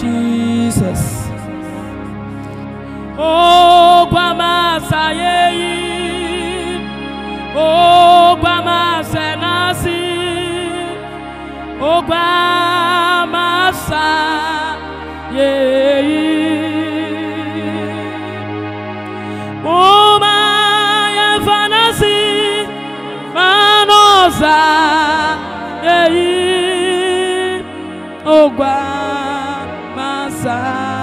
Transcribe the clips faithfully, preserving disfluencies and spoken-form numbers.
Jesus. Oh, Guama Saye, oh, Guama Senasi, oh, Guama Saye, oh, my fantasy, Manosa, oh, Guama Saye.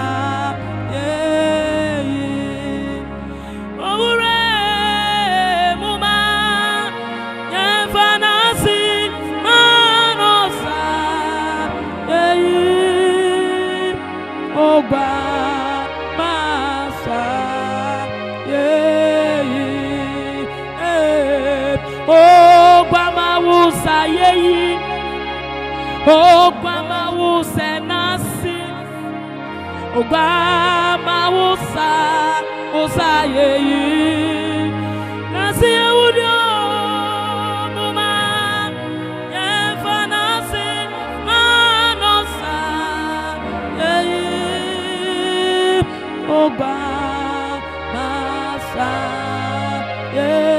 Oh, Guama Wusa Nasi, oh, Guama Wusa, Wusa ye, Nasi Udio, Muma, Yefa Nasi, Manosa, ye, oh, Guama Sa, ye.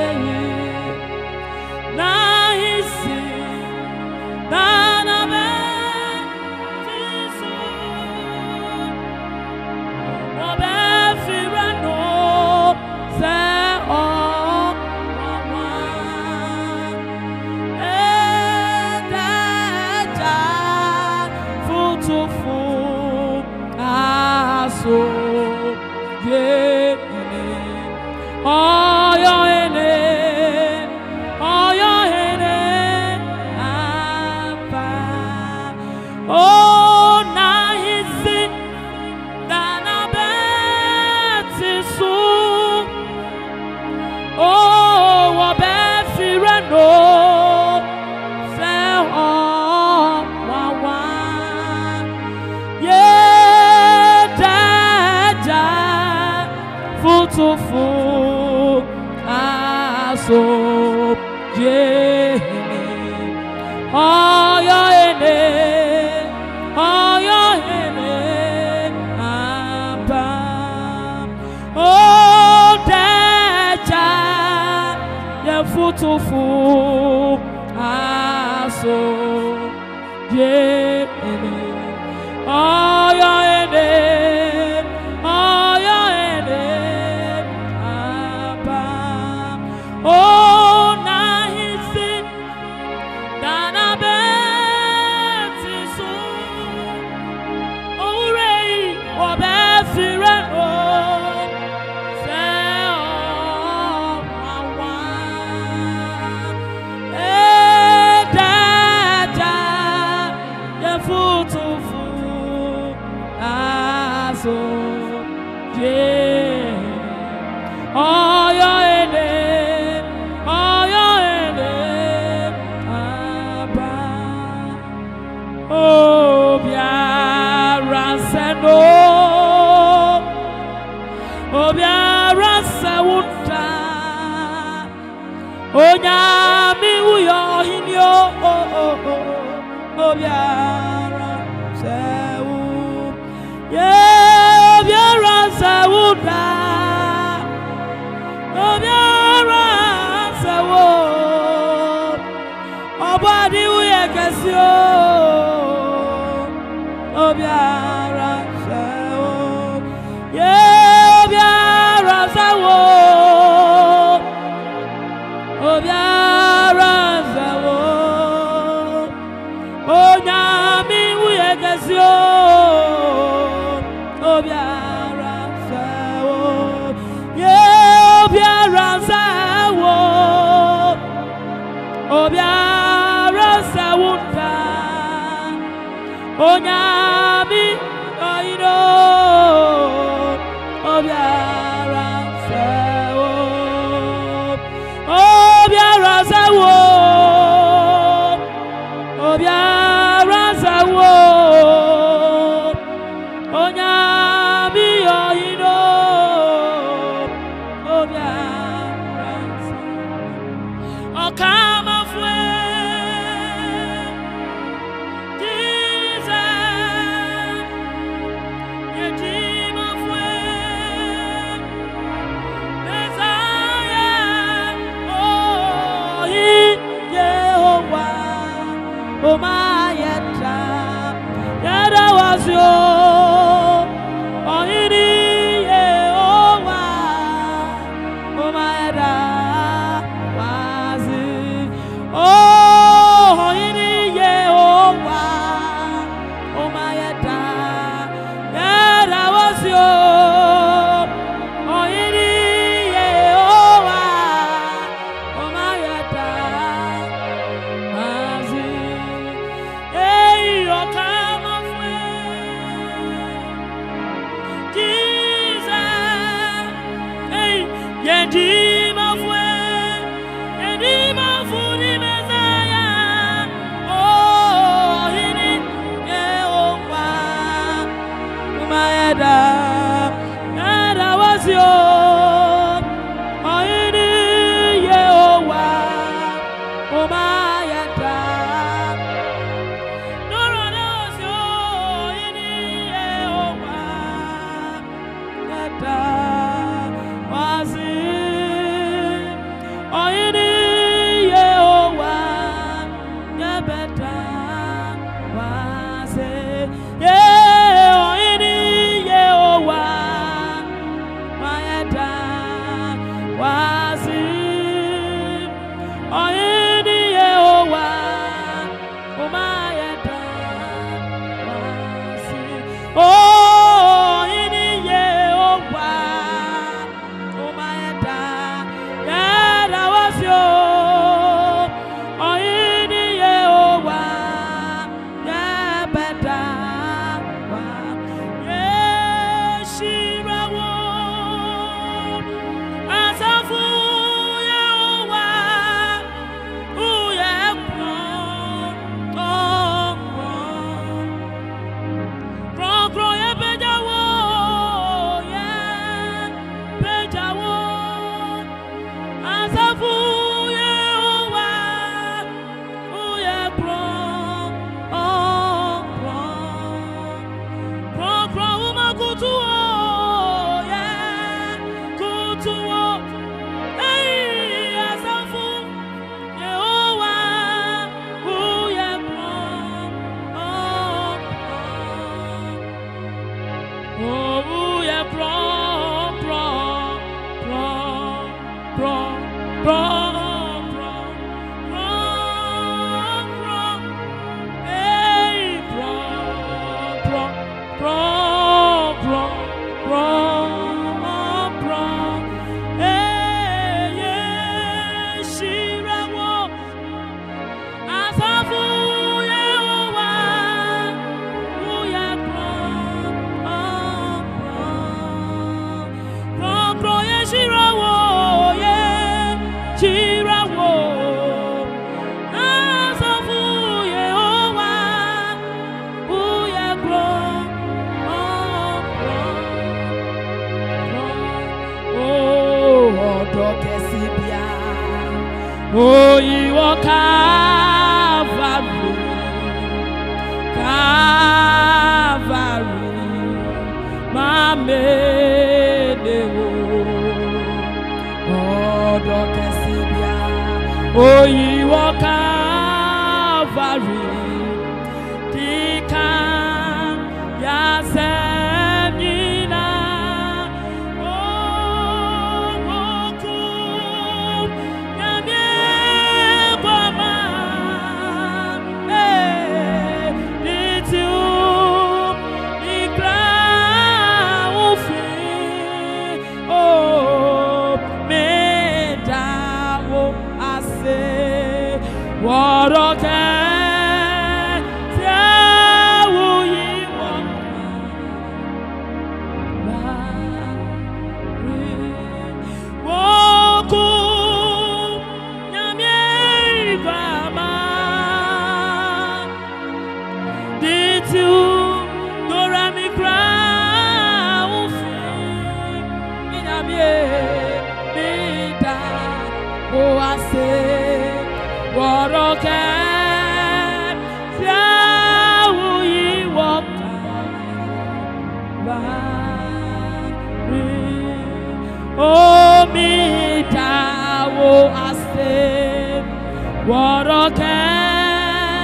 Futufu aso ye oh yo ene oh yo ene apa oh na hisi dana beti su oh rei obefire oh so yeah oh yo ene oh yo ene aba oh biara seno oh biara sewuta oh nyami uyo hinyo oh oh oh oh biara sewu yeah Sawuda, Obiara Sawo, Obadi Uyakasio, Obiara Sawo, yeah, Obiara Sawo, Obiara Sawo, Onyami Uyakasio, Obiara. Obiara Sawuda, Onyami Oido, Obiara Sawo, Obiara Sawo, Obiara Sawo, Onyami Oido, Obiara Sawo, Okama. Jesus oh my yeta, yada was yo, oh ini ye oh wa, oh my yada was oh ini ye oh wa, oh my yeta, yada was yo, oh ini ye oh wa, oh my yeta. Yendima fue, yendima funi mesaya, oh ini yeowa, umayada, yada wasyo, oh ini yeowa, umayada, norana wasyo, ini yeowa, yada wasyo. Oh, ini Yehovah, ya beta wase, yeah. Oh, ini Yehovah, mayata wase. Oh, ini Yehovah, mayata wase. Oh, ini Yehovah, mayata. Oh, ini Yehovah, ya beta wa, yeshirawo, asafu Yehovah, uyekron, kron, kron, kron, ye bejawo, ye bejawo, asafu. Oh, you are Calvary, Calvary, my oh, Doctor Sibia. Oh, you are Calvary, Tika, Yase. What okay? Yeah, will you walk? Walk, Yami, Grandma. Did you go around me crown? Yami, me down. Oh, I say. What okay? Yeah, will you walk by? Oh, me, I say, what okay?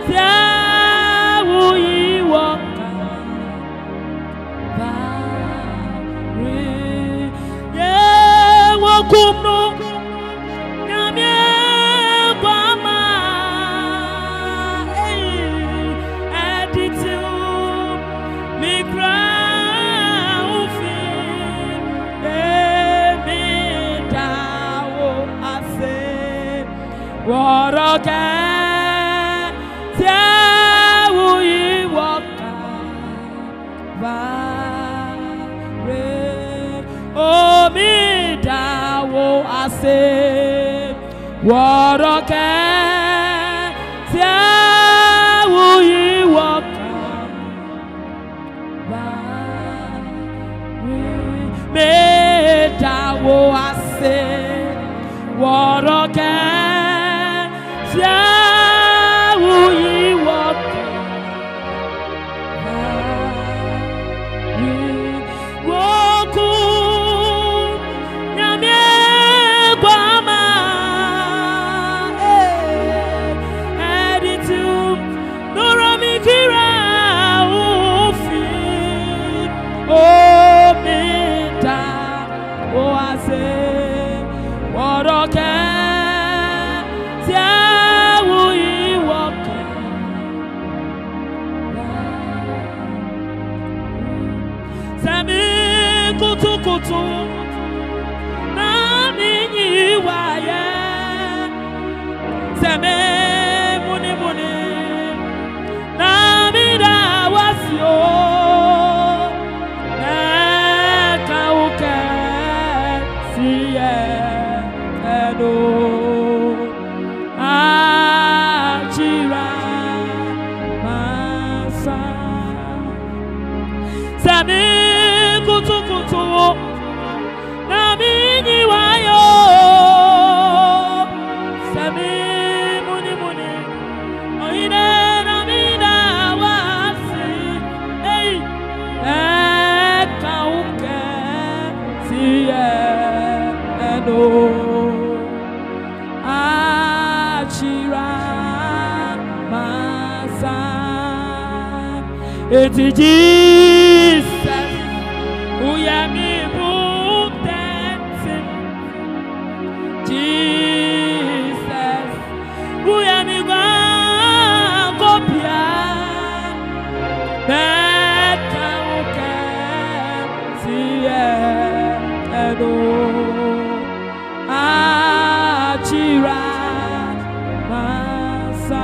It's Jesus who ya me boom dancing. Jesus who ya me go copia. That can see and oh Achira Masa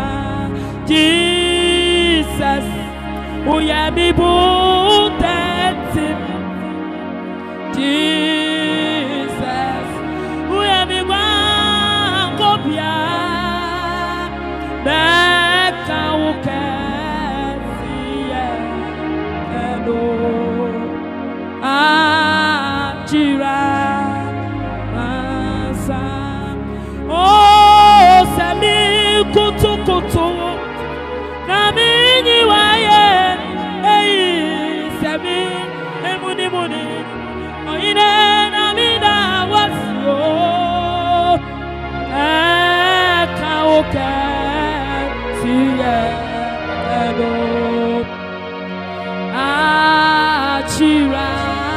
Jesus. Oh yeah, me boom dancing, Jesus. Oh yeah, me one copia. That can see and oh, Achira Masa. Oh, Sami kutu kutu, na mini waye. Emuni muni, oine na mida wasio, eka oke siye ego, achira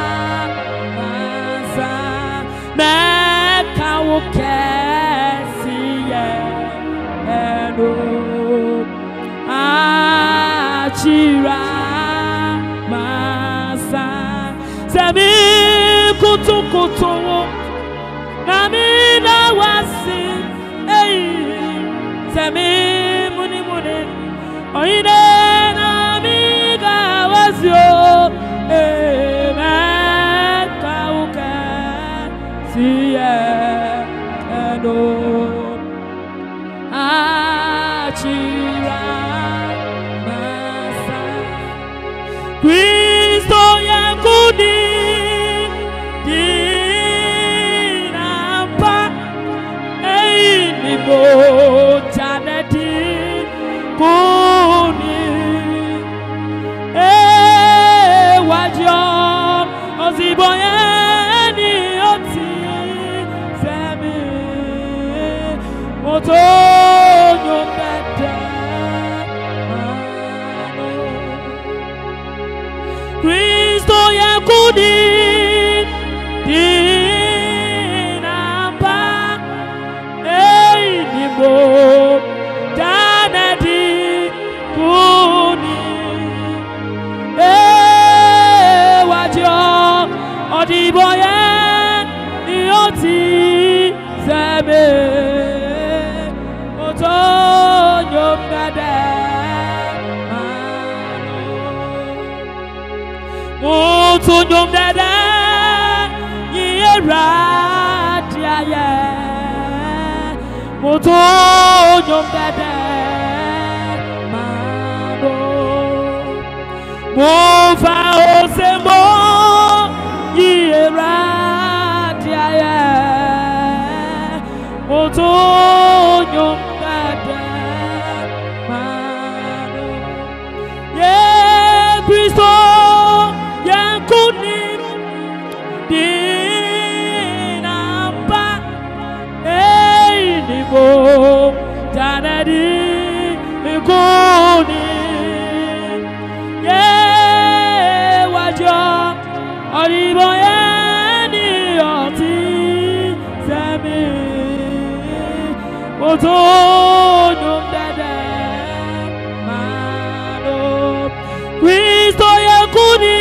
masa, eka oke siye ego, achira. Sami kutu kutu nami na wasi hey Sami muni muni oine nami na wasi oh hey meka uke siye eno achira masa Kristo yakudi Mo janeti kuni eh wajo oziboye ni oti semi moto nyopete Oriboye Ioti Seme Otonyo Mede Otonyo Mede Yera Diaye Otonyo Mede Mano Mofa Osemo Yera Diaye Otonyo Mede Mano Ye Christo Ye Kuni Dinamba Hey Nibo Janadi Kuni Ye Wajo Oriboye Ni Oti Semi Otonyo Mede Mano Christo Ye Kuni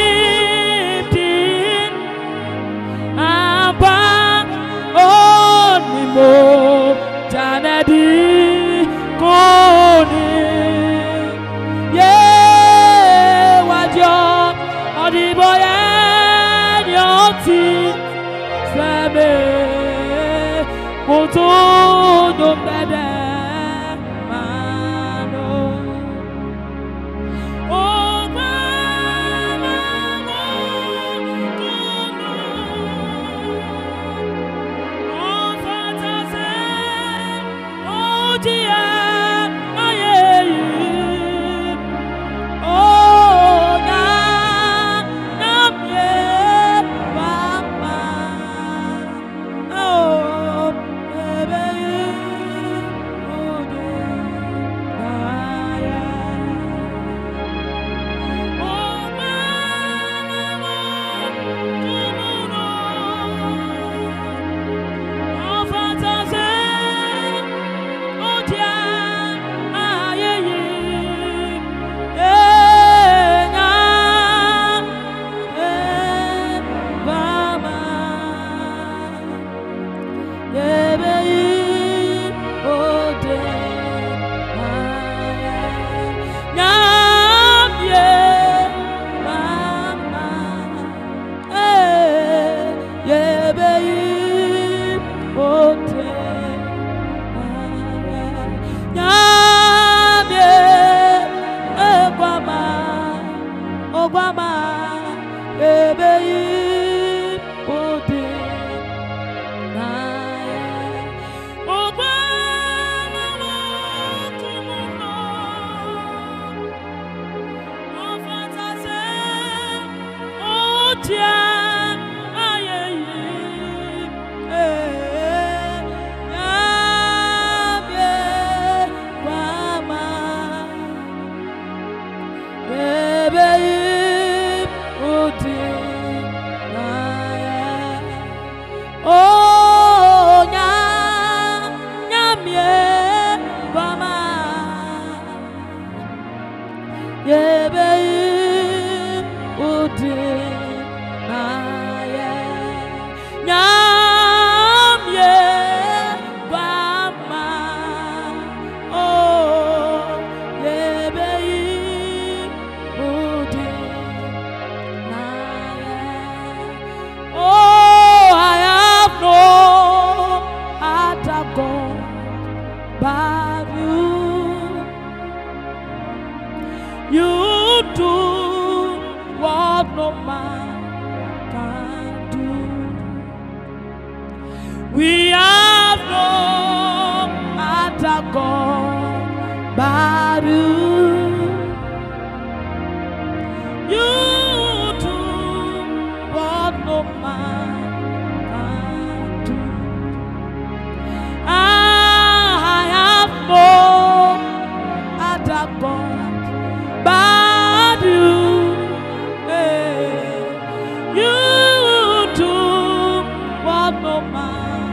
Onimo Janadi Koni Ye Wajo Oriboye Nyoti Seme Otonyo Mede Mano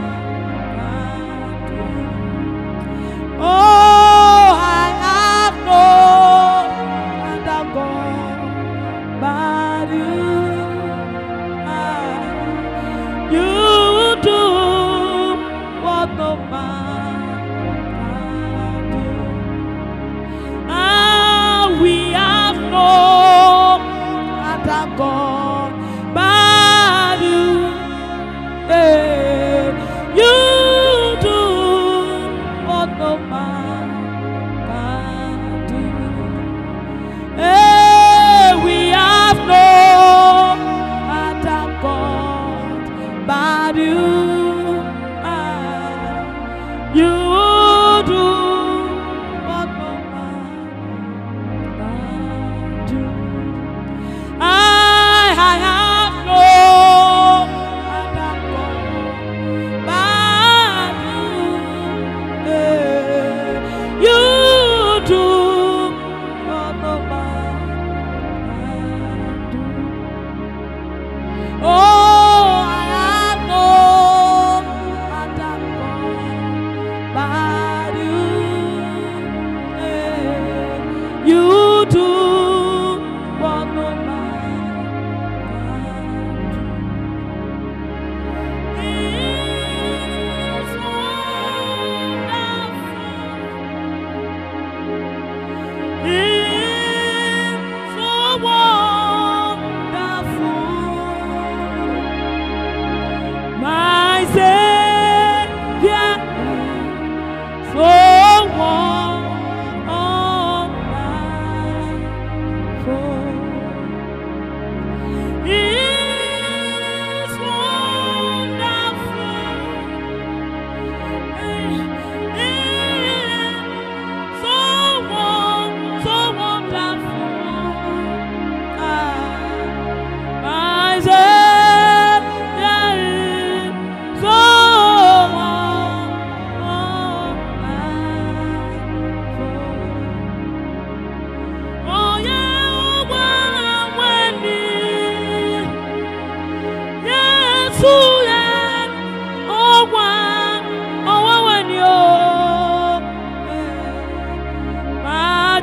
Oh, I have no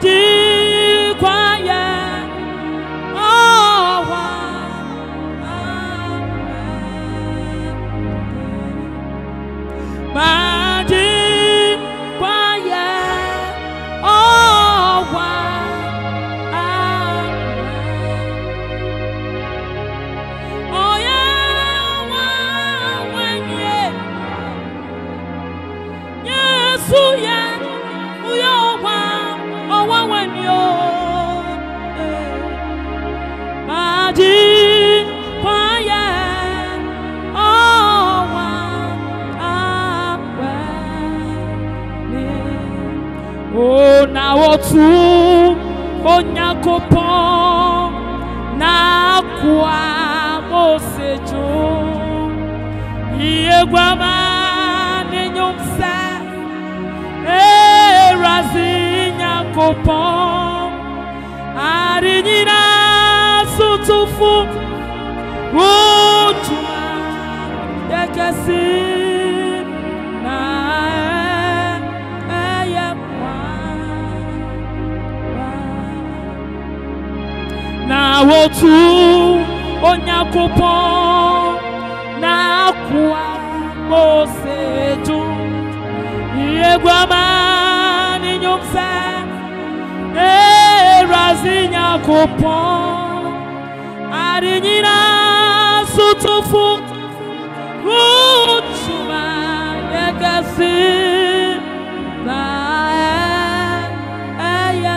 Madi kwaya owa Madi kwaya owa Oya wa wenye Yesu ya uyo wa owa wenyo Madi kwaya owa awe O na otu Onyankopon na kwa mosejo Iye gwama ninyumsa Erazi Nyankopon Arinyina sutufu Utuma Yekesi Na Eye Na wotu Onyankopon na kwa mosejo Iye gwama ninyumsa Erazi Nyankopon Arinyina sutufu Utuma Yekesi Na Eye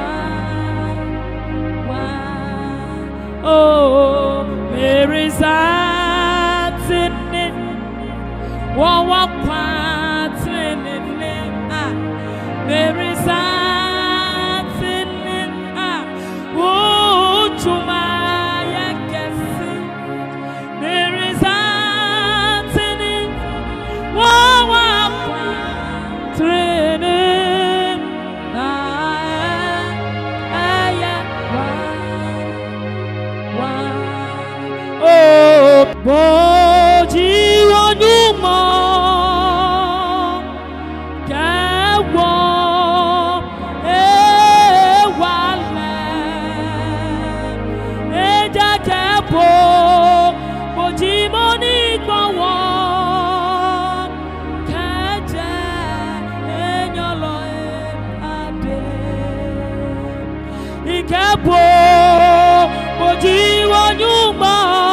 Oh, Mary Zatini, Wawa Patini, ah, Mary Zatini, ah, Uchuma Yakesi, Mary Zatini, Wawa Patini, Oh, Boji Wanyuma Kawo Ewale Eja Kebo Boji Moni Gbawo Kaje Enyolo Ade Ikebo Boji Wanyuma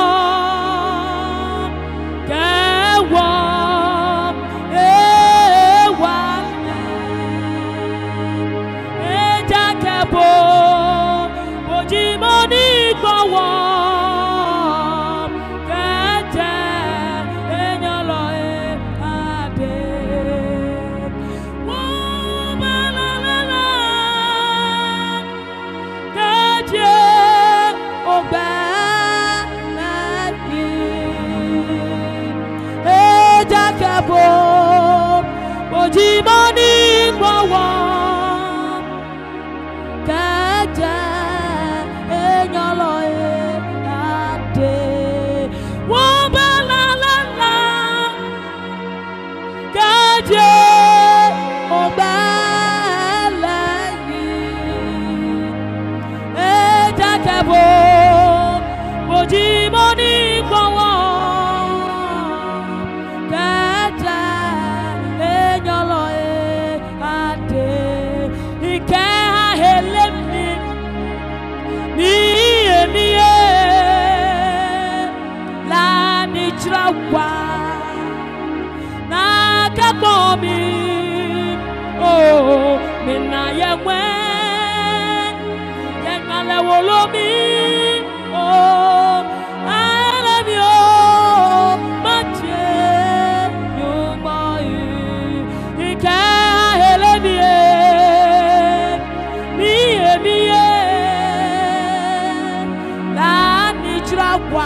Ojimoni gbawa kaja enyolo ade wo bala la la kaje obala yi ejakabo Ojimoni gbawa Na kabomi oh mina yewe yenale wolomi oh I love you mache nyumoi ika helebie miye miye la nichrakwa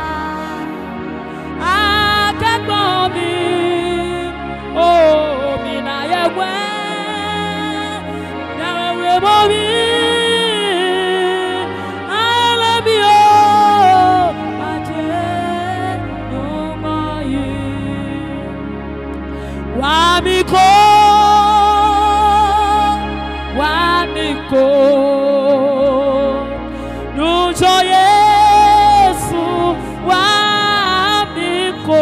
Oh, mina yewe, yawe bobi, I love you, ate no mai, wamiko, wami miko nujo Yesu wa miko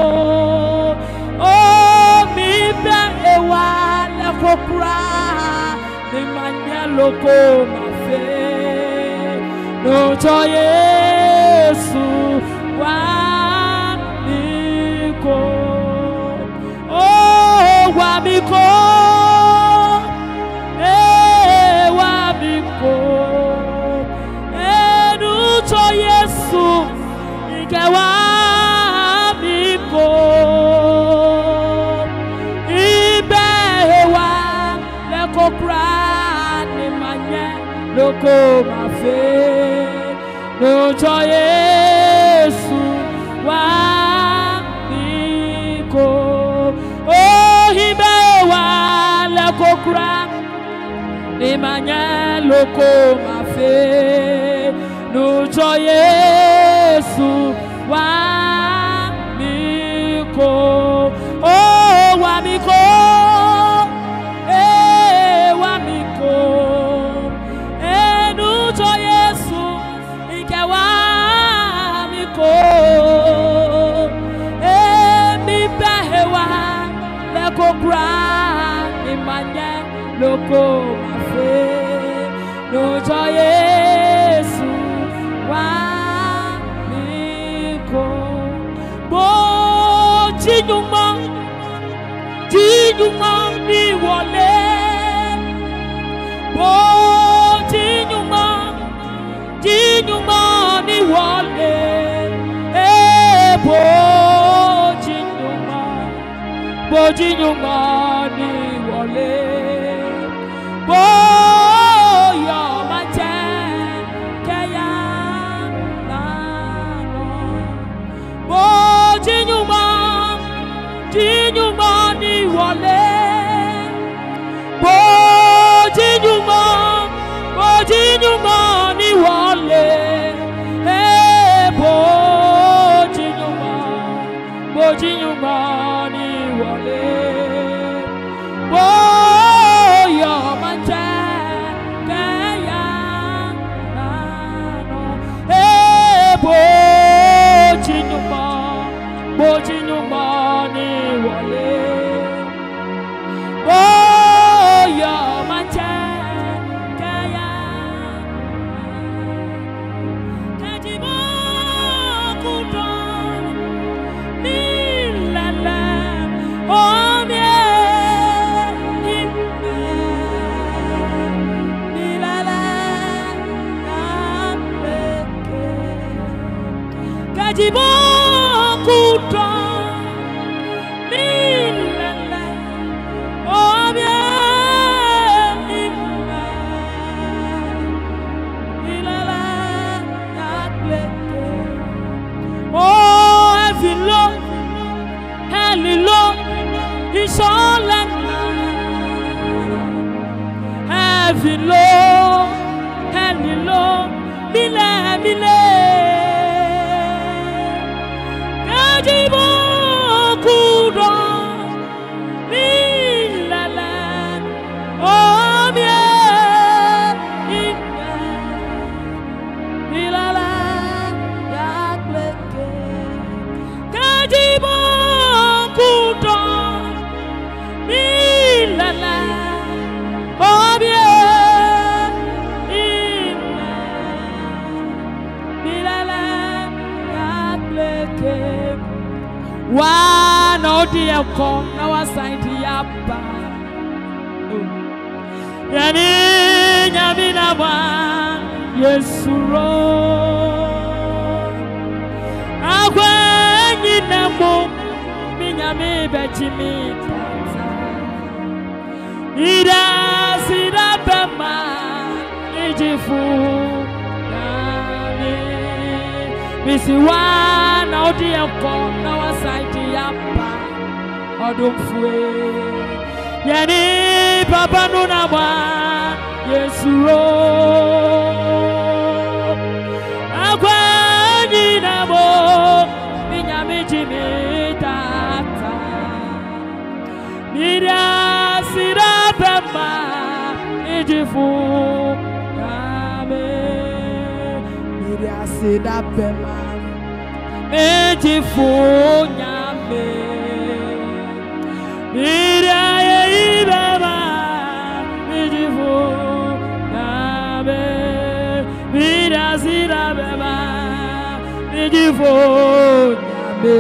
oh mi be ewa le kokura mi manya loko ma fe nujo Yesu wa miko oh wa miko Ikewa miko ibewa lekopra ni manye loko mafe nojo Yesu wa miko oh ibewa lekopra ni manye loko mafe nojo Yesu wa miko oh wa miko eh wa miko eh nujo Yesu ike wa miko eh mi behewa le kokra imanye loko mafe nujo Yesu wa bo tinyuma tinyuma ni wole bo tinyuma tinyuma ni wole eh bo tinyuma bo tinyuma ni wole bo yo mache keya na bo Tinyuma, tinyuma ni wale. Bo tinyuma, bo tinyuma ni wale. Hey, bo tinyuma, bo tinyuma ni wale. Bo yo manche kaya nano. Hey, bo tinyuma. Bojinyuma ni wale oh yo manche kaya kajibo kudon ni lala oh mie ni lala kajibo Kudon milala obia imma milala yableke oh evilo helilo isolana evilo helilo mile mile Kajibo kudon milala omie ime milala yableke Kajibo kudon milala omie ime milala yableke Wa no dia kom na wa sign yapa Yani nyamina wa Yesuro Akwe nyinamo minyame bechimi Ida sida bema ijifu Nani Misi wa na odia kom na wa sign yapa Odumfue Yani papa nuna wa Yesuro Akwe nyinamo minyame jimi tata Ida sida bema Mijifu Nyame Miriasi da bema Mijifu Nyame Miriaye bema Mijifu Nyame Miriasi da bema Mijifu Nyame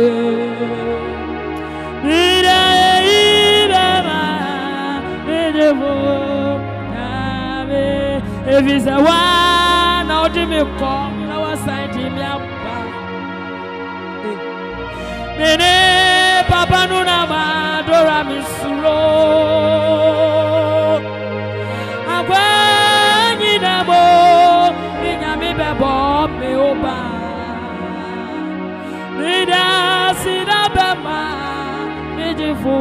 Miriaye bema Mijifu If it's a one, now Jimmy come, now I signed him up. Mene Papa Nuna Madora Misuro. And when you know, Minyami Bebo, me oba. Mida Sida Bema, Mijifu,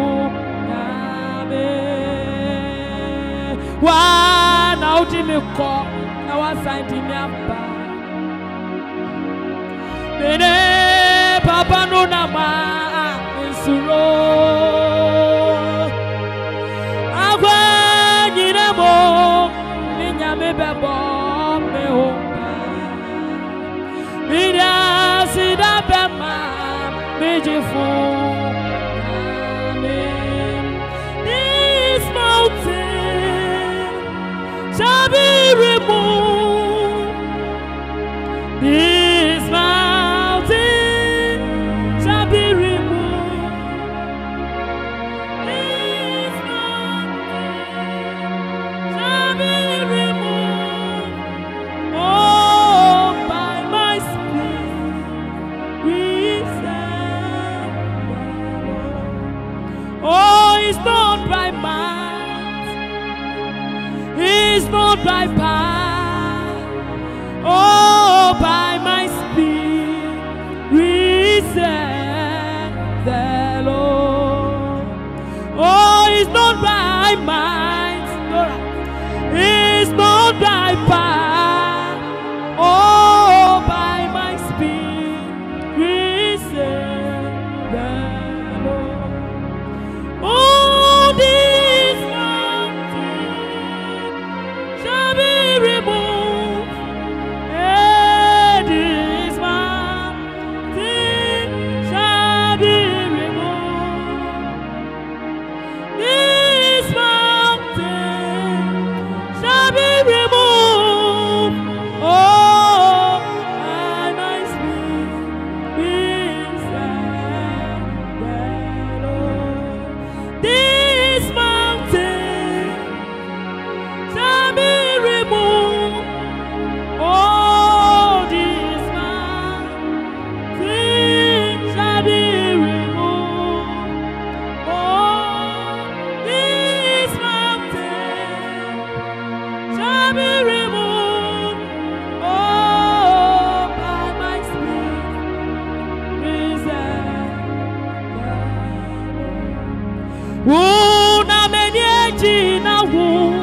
Name. One. Now Jimmy call, now I signed him up. Mene Papa Nuna Ma Misuro. Agwa Ninamo, Minyame Bebo, me oba. Mida Sida Bema, Mijifu. This mountain shall be removed. This mountain shall be removed. This mountain shall be removed. Oh, by my spirit, we stand. Oh, it's not by might. It's not by power, oh, by my spirit, we serve the Lord. Oh, it's not by might, it's not by power, oh, by my spirit, we serve the Lord. Oh, this shall be removed. This mountain shall be removed. This mountain shall be removed. Oh, by my spirit, we serve the Lord. This mountain shall be removed. Oh, this mountain shall be removed. Oh, this mountain shall be removed. Oh, by my spirit, reserve. Who na many jina who?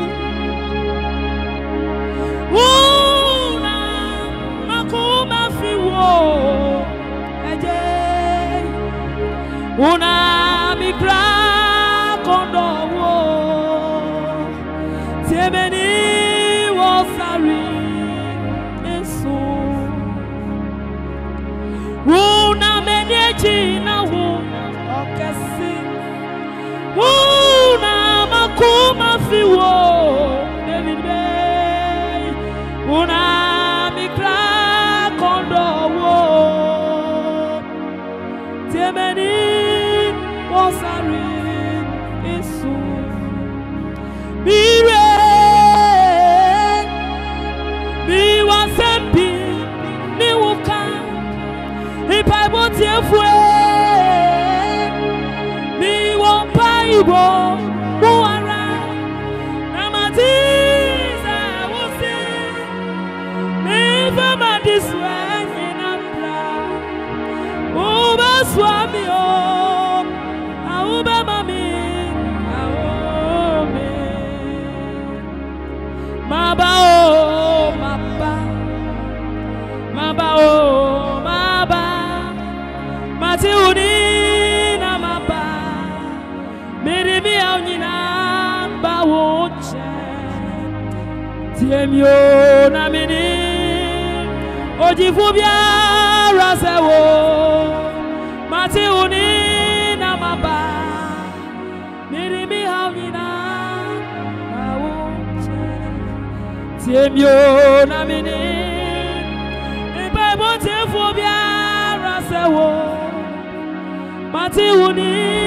Una makuma fiwo eje una mikra kondo wo temeni wo sari esu una meneji na wo okesi una makuma fiwo David una mikra kondo wo temeni osari isu mire mi wasembi mi wuka ipaibo tiefue mi wompa ibo muara namatiza wusi mi fema diswe inambra uba swami o auba mami aome maba o maba maba o maba mati uni na maba miribi au nyina ba woche Tiemio namini Ojifubia rasewo Mati uni namaba Mirimi haunina Tiemio namini Iba ibo tifubia rasewo Mati uni